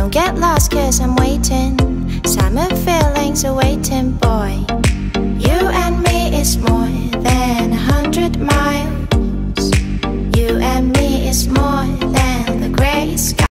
Don't get lost cause I'm waiting. Summer feelings are waiting, boy. You and me is more than 100 miles. You and me is more than the gray sky.